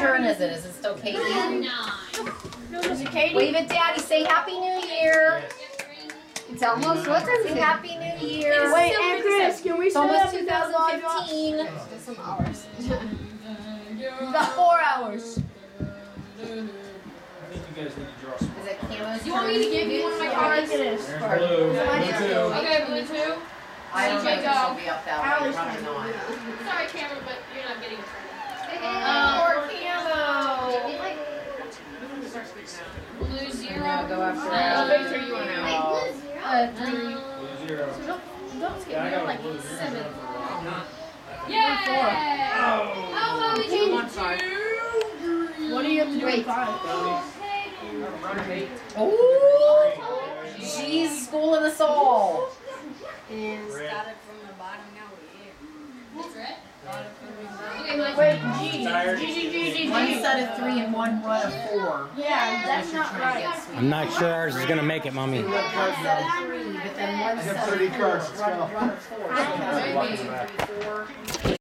turn is it? Is it still Katie? 9. Is it Katie? Wave at Daddy. Say Happy New Year. It's almost, what time is Say it? Happy New Year. Wait, and Chris, can we It's set almost up 2015. Just some hours. About 4 hours. I think you guys need to draw some. Is it Camo's You want me to give you one of my I cards? think it is. There's blue. Somebody Blue has too. to- Okay, blue 2. I don't know if CJ, this go. will be up that way. Alex Probably has to not. do Sorry, Cameron, but you're not getting a turn. Poor Camo. Blue 0. No, go after What base are you on now? 3. Blue 0. Don't skip Yeah, I me. got I'm a like blue 0. 7. Yay! How about we do 1-5. What do you have to do in 5? Oh, she's schooling us all. And started from the bottom, now we're here. It's red? Okay, my Wait, turn. G. One set of 3 and one run of 4. Yeah, that's not right. I'm not sure ours is gonna make it, Mommy. One set of 3, but then one I set have of 30 4. cards, let's Run go. of 4. So that's 1, 2, 3, 4.